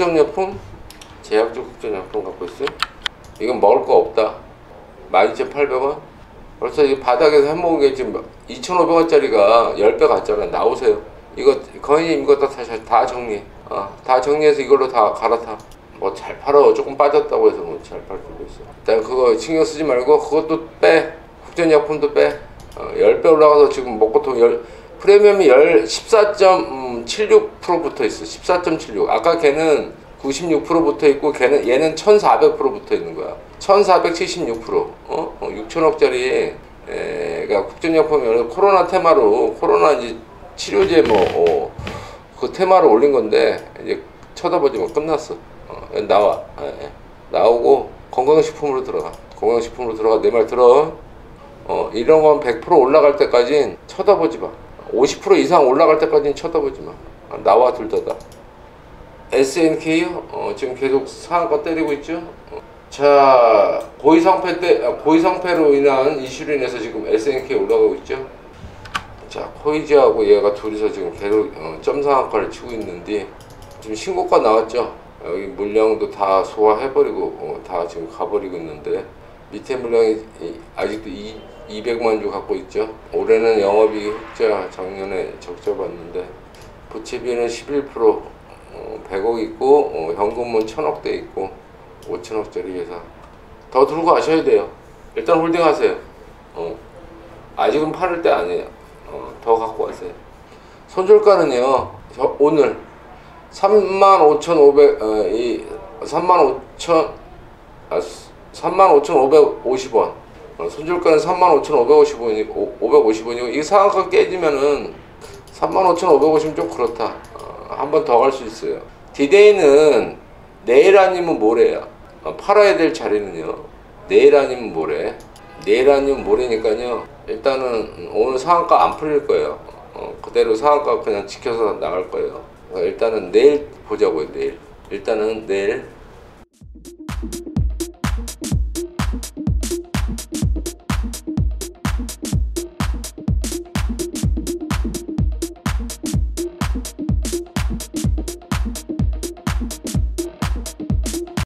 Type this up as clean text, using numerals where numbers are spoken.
국정약품, 제약적 국정약품 갖고 있어요. 이건 먹을 거 없다. 12,800원. 벌써 이 바닥에서 해먹은 게 지금 2,500원짜리가 10배 갔잖아. 나오세요. 이거 거의님 이거 다 정리해. 다 정리해서 이걸로 다 갈아타. 뭐 잘 팔아. 조금 빠졌다고 해서 뭐 잘 팔 수도 있어. 일단 그거 신경 쓰지 말고 그것도 빼. 국정약품도 빼. 10배 올라가서 지금 먹고통 프리미엄이 14.76% 붙어 있어. 14.76. 아까 걔는 96% 붙어 있고 얘는 1,400% 붙어 있는 거야. 1,476%. 6천억짜리 가 국정약품이 코로나 테마로 코로나 이제 치료제 그 테마로 올린 건데 이제 쳐다보지 뭐 끝났어. 나와. 나오고 건강식품으로 들어가. 건강식품으로 들어가. 내 말 들어. 이런 건 100% 올라갈 때까진 쳐다보지 마. 50% 이상 올라갈 때까지는 쳐다보지 마. 나와 둘 다다. SNK요? 지금 계속 상한가 때리고 있죠? 자, 고위상패로 인한 이슈로 인해서 지금 SNK 올라가고 있죠? 자, 코이즈하고 얘가 둘이서 지금 계속 점상한가를 치고 있는데 지금 신고가 나왔죠? 여기 물량도 다 소화해버리고 다 지금 가버리고 있는데 밑에 물량이 아직도 200만 주 갖고 있죠. 올해는 영업이익 흑자, 작년에 적자 봤는데 부채비는 11%, 100억 있고 현금은 1,000억대 있고 5천억짜리 회사. 더 들고 가셔야 돼요. 일단 홀딩 하세요. 아직은 팔을 때 아니에요. 더 갖고 가세요. 손절가는요, 오늘 35,550원. 손절가는 35,550원이고 이 상한가 깨지면은 35,550원 좀 그렇다. 한 번 더 갈 수 있어요. 디데이는 내일 아니면 모레야. 팔아야 될 자리는요, 내일 아니면 모레. 내일 아니면 모레니까요, 일단은 오늘 상한가 안 풀릴 거예요. 그대로 상한가 그냥 지켜서 나갈 거예요. 일단은 내일 보자고요. 내일. 일단은 내일